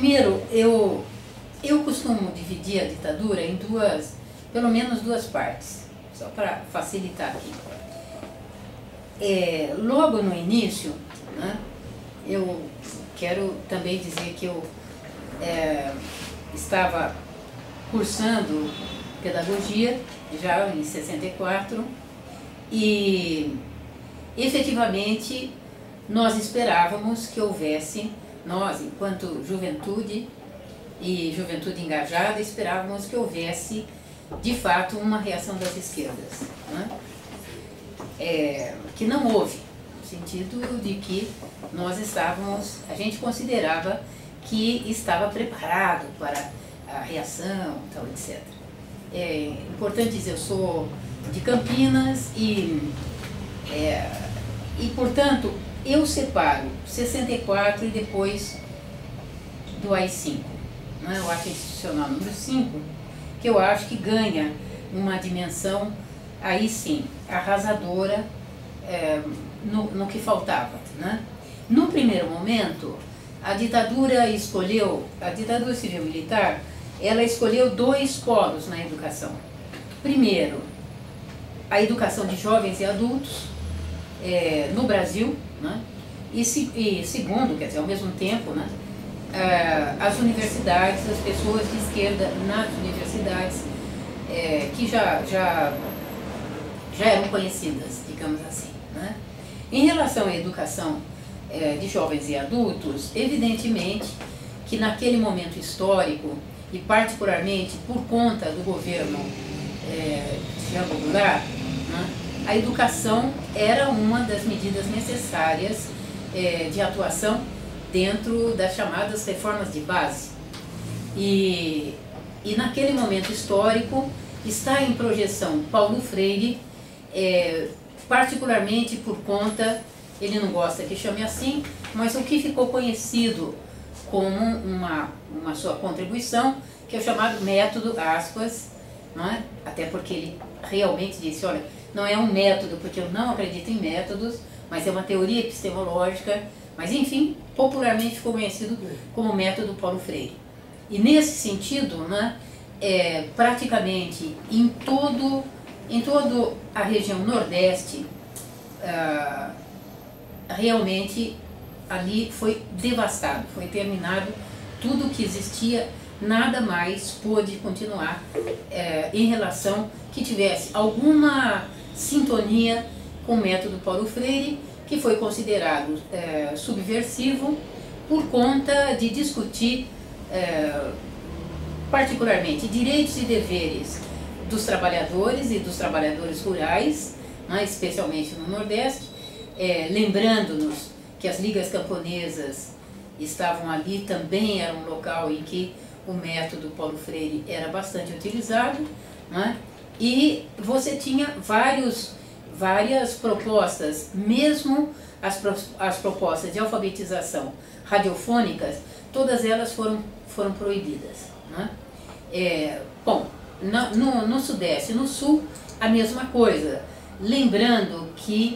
primeiro, eu costumo dividir a ditadura em pelo menos duas partes, só para facilitar aqui. Logo no início, né, eu quero também dizer que eu estava cursando pedagogia já em 64 e efetivamente nós esperávamos que houvesse, nós enquanto juventude e juventude engajada, esperávamos que houvesse de fato uma reação das esquerdas, né? Que não houve, no sentido de que a gente considerava que estava preparado para a reação, tal, etc. É importante dizer, eu sou de Campinas e portanto, eu separo 64 e depois do AI-5, né? O ato institucional número 5, que eu acho que ganha uma dimensão, aí sim, arrasadora no que faltava, né? No primeiro momento, a ditadura civil-militar, ela escolheu dois polos na educação. Primeiro, a educação de jovens e adultos no Brasil, né? E segundo, quer dizer, ao mesmo tempo, né, as universidades, as pessoas de esquerda nas universidades, que já eram conhecidas, digamos assim, né? Em relação à educação de jovens e adultos, evidentemente que naquele momento histórico, e particularmente por conta do governo Jean Goulart, né, a educação era uma das medidas necessárias de atuação dentro das chamadas reformas de base. E naquele momento histórico está em projeção Paulo Freire, particularmente por conta, ele não gosta que chame assim, mas o que ficou conhecido como uma sua contribuição, que é o chamado método, aspas, não é? Até porque ele realmente disse, olha, não é um método, porque eu não acredito em métodos, mas é uma teoria epistemológica, mas enfim, popularmente ficou conhecido como método Paulo Freire. E nesse sentido, né, praticamente em toda a região Nordeste, realmente ali foi devastado, foi terminado tudo que existia, nada mais pôde continuar em relação que tivesse alguma sintonia com o método Paulo Freire, que foi considerado subversivo por conta de discutir particularmente direitos e deveres dos trabalhadores e dos trabalhadores rurais, né, especialmente no Nordeste, lembrando-nos que as ligas camponesas estavam ali, também era um local em que o método Paulo Freire era bastante utilizado, né? E você tinha várias propostas, mesmo as propostas de alfabetização radiofônicas, todas elas foram proibidas, né? Bom, no Sudeste e no Sul, a mesma coisa, lembrando que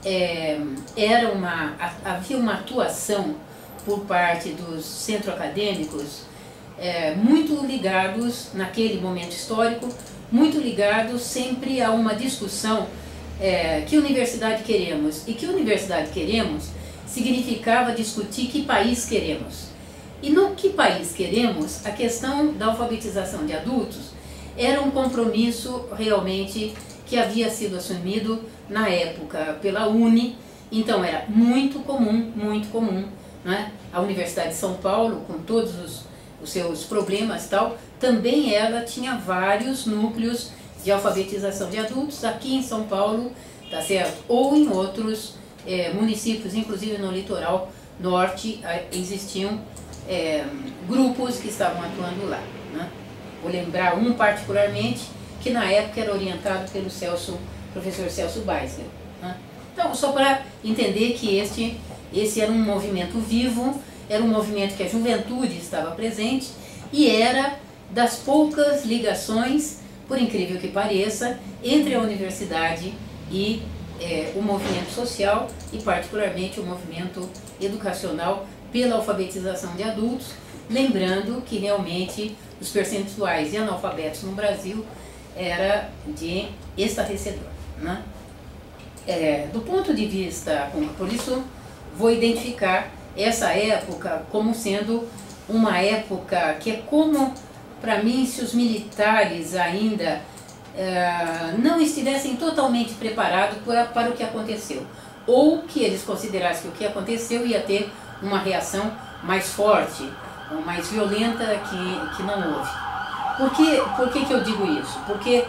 havia uma atuação por parte dos centro-acadêmicos muito ligados, naquele momento histórico, muito ligados sempre a uma discussão que universidade queremos. E que universidade queremos significava discutir que país queremos. E no que país queremos, a questão da alfabetização de adultos era um compromisso realmente que havia sido assumido na época pela UNE, então era muito comum, né? A Universidade de São Paulo, com todos os seus problemas e tal, também ela tinha vários núcleos de alfabetização de adultos, aqui em São Paulo, tá certo? Ou em outros municípios, inclusive no litoral norte, existiam grupos que estavam atuando lá, né? Vou lembrar um particularmente, que na época era orientado pelo professor Celso Beisler, né? Então, só para entender que esse era um movimento vivo, era um movimento que a juventude estava presente e era das poucas ligações, por incrível que pareça, entre a universidade e o movimento social e particularmente o movimento educacional pela alfabetização de adultos, lembrando que realmente os percentuais de analfabetos no Brasil era de estarrecedor, né? Do ponto de vista, por isso vou identificar essa época como sendo uma época que é como, para mim, se os militares ainda não estivessem totalmente preparados para o que aconteceu, ou que eles considerassem que o que aconteceu ia ter uma reação mais forte, ou mais violenta que não houve. Por que eu digo isso? Porque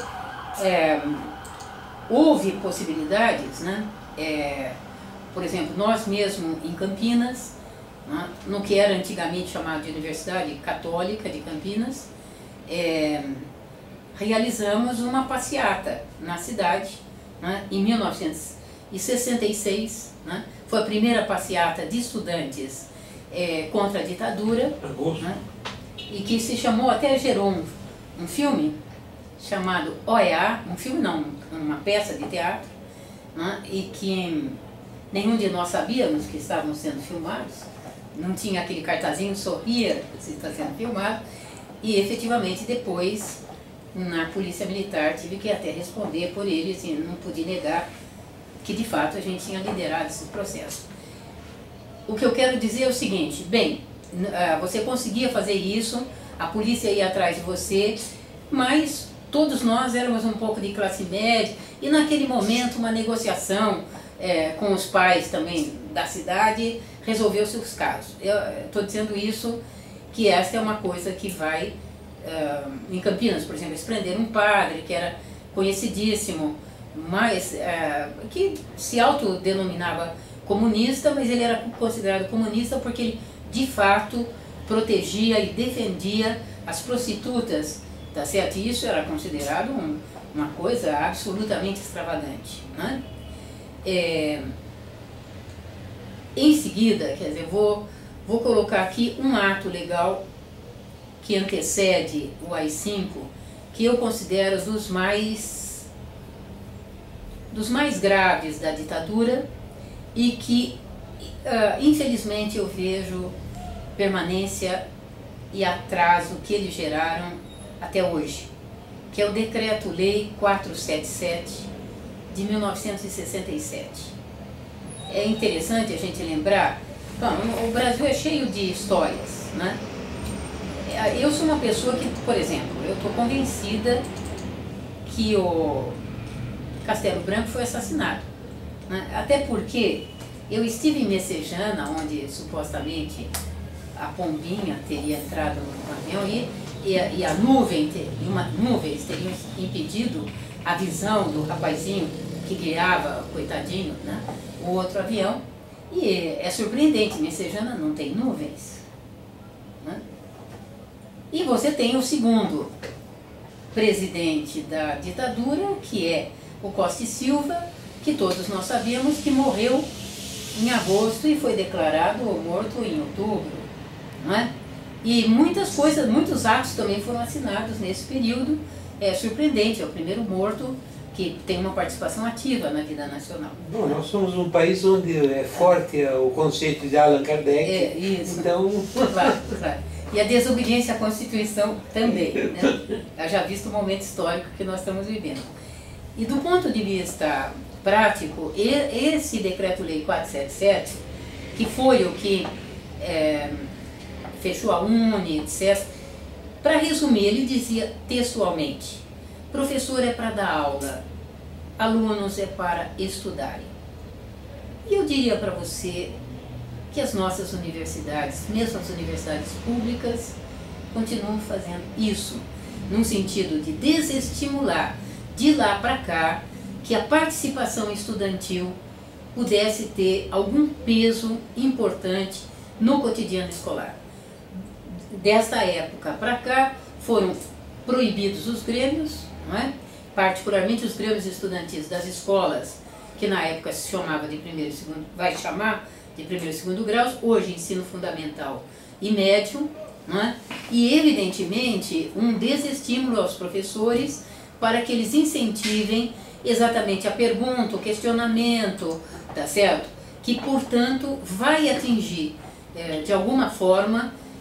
houve possibilidades, né? Por exemplo, nós mesmo em Campinas, né, no que era antigamente chamado de Universidade Católica de Campinas, realizamos uma passeata na cidade, né, em 1966, né, foi a primeira passeata de estudantes contra a ditadura, né, e que se chamou, até gerou um filme chamado OEA, um filme não, uma peça de teatro, né, e que nenhum de nós sabíamos que estavam sendo filmados, não tinha aquele cartazinho, sorria se está sendo filmado, e efetivamente depois na polícia militar tive que até responder por eles e não pude negar que de fato a gente tinha liderado esse processo. O que eu quero dizer é o seguinte, bem, você conseguia fazer isso, a polícia ia atrás de você, mas todos nós éramos um pouco de classe média e naquele momento uma negociação com os pais também da cidade resolveu-se os casos. Eu estou dizendo isso, que esta é uma coisa que vai... em Campinas, por exemplo, eles prenderam um padre que era conhecidíssimo, mas que se autodenominava comunista, mas ele era considerado comunista porque ele, de fato, protegia e defendia as prostitutas, tá certo? E isso era considerado uma coisa absolutamente extravagante, né? Em seguida, quer dizer, vou colocar aqui um ato legal que antecede o AI-5, que eu considero dos mais graves da ditadura e que, infelizmente, eu vejo permanência e atraso que eles geraram até hoje, que é o Decreto-Lei 477 de 1967. É interessante a gente lembrar, bom, o Brasil é cheio de histórias, né? Eu sou uma pessoa que, por exemplo, eu estou convencida que o Castelo Branco foi assassinado, né? Até porque eu estive em Messejana, onde supostamente a pombinha teria entrado no avião e a nuvem, nuvens teriam impedido a visão do rapazinho que guiava, coitadinho, né, o outro avião. E é surpreendente, Messejana não tem nuvens, né? E você tem o segundo presidente da ditadura, que é o Costa e Silva, que todos nós sabíamos que morreu em agosto e foi declarado morto em outubro, não é? E muitas coisas, muitos atos também foram assinados nesse período. É surpreendente, é o primeiro morto que tem uma participação ativa na vida nacional. Bom, nós somos um país onde é forte o conceito de Allan Kardec, isso. Então... Claro, claro. E a desobediência à Constituição também, né? Já visto o momento histórico que nós estamos vivendo. E do ponto de vista prático, esse Decreto-Lei 477, que foi o que fechou a UNE, etc., para resumir, ele dizia textualmente: professor é para dar aula, alunos é para estudarem. E eu diria para você que as nossas universidades, mesmo as universidades públicas, continuam fazendo isso, num sentido de desestimular de lá para cá que a participação estudantil pudesse ter algum peso importante no cotidiano escolar. Desta época para cá foram proibidos os grêmios, não é? Particularmente os grêmios estudantis das escolas, que na época se chamava de primeiro e segundo, vai chamar de primeiro e segundo graus, hoje ensino fundamental e médio, não é? E evidentemente um desestímulo aos professores para que eles incentivem exatamente a pergunta, o questionamento, tá certo? Que portanto vai atingir de alguma forma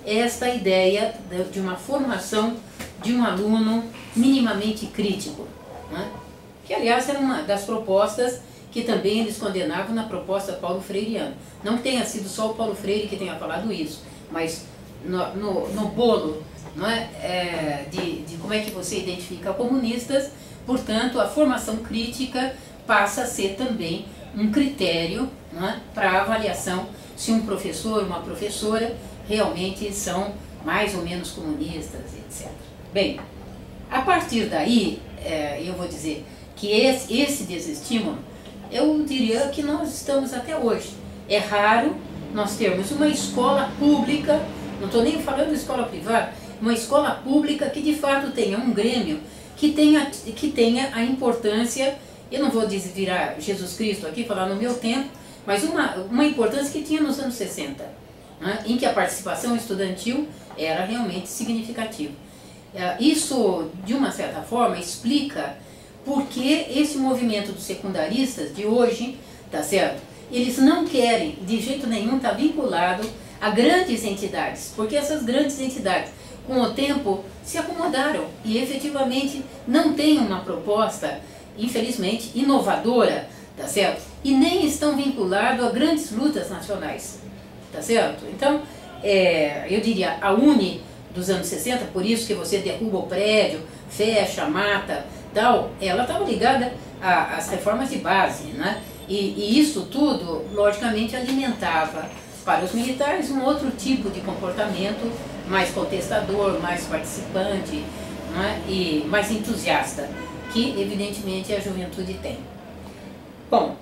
esta ideia de uma formação de um aluno minimamente crítico, né? Que aliás era uma das propostas que também eles condenavam na proposta Paulo Freireana. Não que tenha sido só o Paulo Freire que tenha falado isso, mas no bolo, não é, de como é que você identifica comunistas, portanto a formação crítica passa a ser também um critério, não é, para avaliação se um professor ou uma professora realmente são mais ou menos comunistas, etc. Bem, a partir daí, eu vou dizer que esse desestímulo, eu diria que nós estamos até hoje. É raro nós termos uma escola pública, não estou nem falando de escola privada, uma escola pública que de fato tenha um grêmio, que tenha a importância, eu não vou virar Jesus Cristo aqui, falar no meu tempo, mas uma importância que tinha nos anos 60, né, em que a participação estudantil era realmente significativa. Isso, de uma certa forma, explica por que esse movimento dos secundaristas de hoje, tá certo? Eles não querem, de jeito nenhum, estar vinculado a grandes entidades, porque essas grandes entidades, com o tempo, se acomodaram e efetivamente não têm uma proposta, infelizmente, inovadora, tá certo? E nem estão vinculados a grandes lutas nacionais, tá certo? Então, eu diria, a UNE dos anos 60, por isso que você derruba o prédio, fecha, mata, tal, ela estava ligada às reformas de base, né? E isso tudo, logicamente, alimentava para os militares um outro tipo de comportamento mais contestador, mais participante, né? E mais entusiasta, que evidentemente a juventude tem. Bom,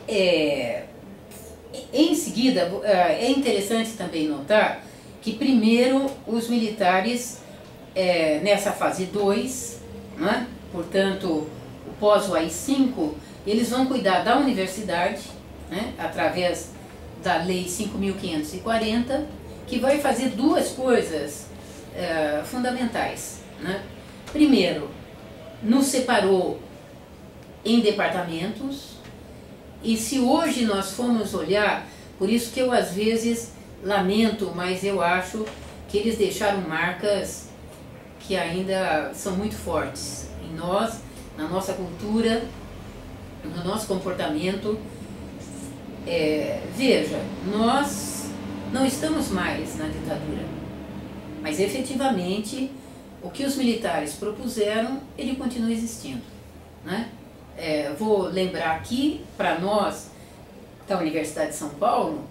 em seguida, é interessante também notar que primeiro os militares, nessa fase 2, né? Portanto, o pós o AI-5, eles vão cuidar da universidade, né? Através da Lei 5.540, que vai fazer duas coisas fundamentais, né? Primeiro, nos separou em departamentos, e se hoje nós formos olhar, por isso que eu às vezes lamento, mas eu acho que eles deixaram marcas que ainda são muito fortes em nós, na nossa cultura, no nosso comportamento. Veja, nós não estamos mais na ditadura, mas efetivamente o que os militares propuseram, ele continua existindo, né? Vou lembrar aqui, para nós, da Universidade de São Paulo,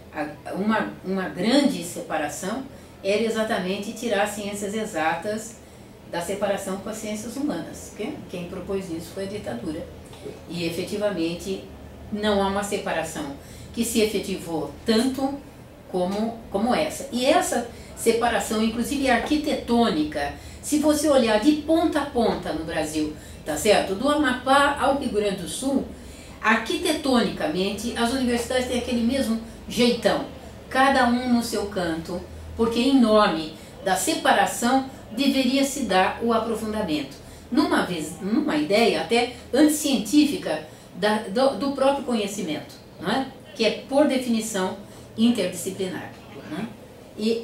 uma grande separação era exatamente tirar as ciências exatas da separação com as ciências humanas. Quem propôs isso foi a ditadura. E efetivamente não há uma separação que se efetivou tanto como essa. E essa separação, inclusive arquitetônica, se você olhar de ponta a ponta no Brasil, tá certo? Do Amapá ao Rio Grande do Sul, arquitetonicamente as universidades têm aquele mesmo jeitão, cada um no seu canto, porque em nome da separação deveria se dar o aprofundamento. Numa ideia até anticientífica do próprio conhecimento, não é? Que é, por definição, interdisciplinar. Não é? E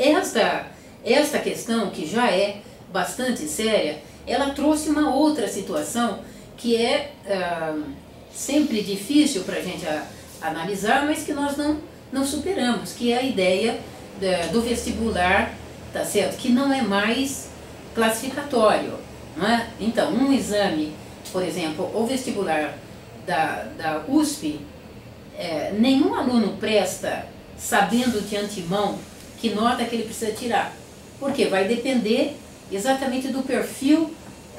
esta questão, que já é bastante séria, ela trouxe uma outra situação que é sempre difícil para a gente analisar, mas que nós não superamos, que é a ideia do vestibular, tá certo? Que não é mais classificatório, não é? Então, um exame, por exemplo, o vestibular da USP, nenhum aluno presta sabendo de antemão que nota que ele precisa tirar, porque vai depender exatamente do perfil,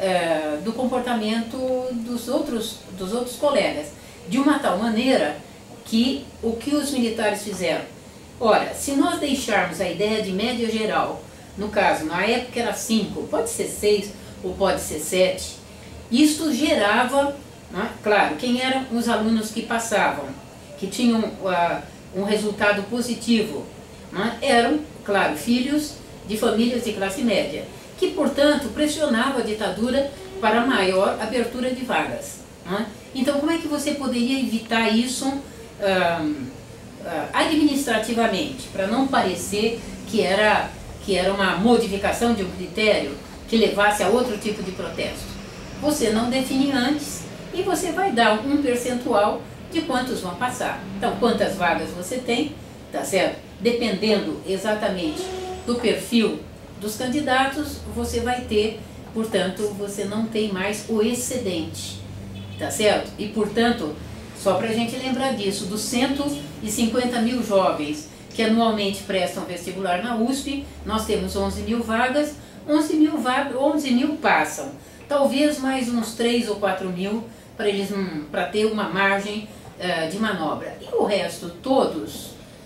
do comportamento dos outros colegas, de uma tal maneira que o que os militares fizeram, ora, se nós deixarmos a ideia de média geral, no caso, na época era 5, pode ser 6 ou pode ser 7, isso gerava, né, claro, quem eram os alunos que passavam, que tinham um resultado positivo, né, eram, claro, filhos de famílias de classe média, que, portanto, pressionava a ditadura para maior abertura de vagas. Né? Então, como é que você poderia evitar isso administrativamente, para não parecer que era que era uma modificação de um critério que levasse a outro tipo de protesto. Você não define antes e você vai dar um percentual de quantos vão passar. Então, quantas vagas você tem, tá certo? Dependendo exatamente do perfil dos candidatos, você vai ter, portanto, você não tem mais o excedente, tá certo? E, portanto, só para a gente lembrar disso, dos 150 mil jovens que anualmente prestam vestibular na USP, nós temos 11 mil vagas, 11 mil passam. Talvez mais uns 3 ou 4 mil para ter uma margem de manobra. E o resto, todos,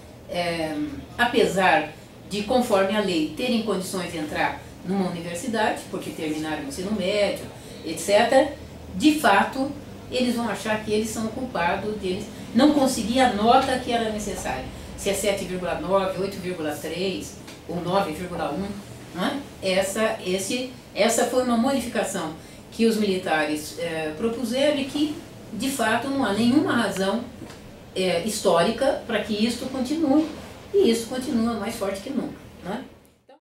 apesar de, conforme a lei, terem condições de entrar numa universidade, porque terminaram o ensino médio, etc., de fato, eles vão achar que eles são culpados de eles não conseguir a nota que era necessária. Se é 7,9, 8,3 ou 9,1, né? Essa foi uma modificação que os militares propuseram e que, de fato, não há nenhuma razão histórica para que isto continue, e isso continua mais forte que nunca, né?